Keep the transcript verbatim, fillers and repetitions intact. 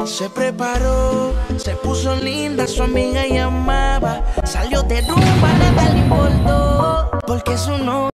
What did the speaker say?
Se preparó, se puso linda, su amiga llamaba. Salió de rumba, nada le importó, porque su novio